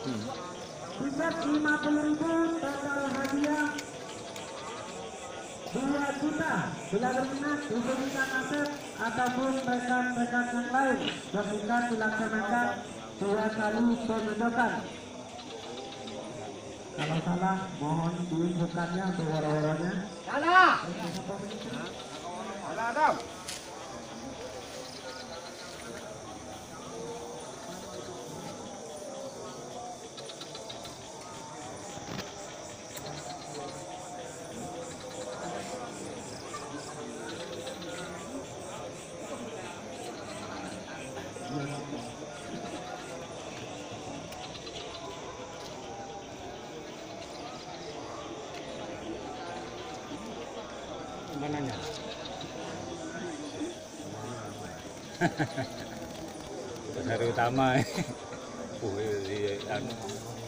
Tiket 50.000 total hadiah 2 juta. Bila berminat hubungikan Asep ataupun rekan-rekan yang lain ketika dilaksanakan 2 kali pemedokan. Kalau salah mohon diinfokannya untuk wara-waranya. Salah. Salah dong. Mananya? Hari utama. Anu.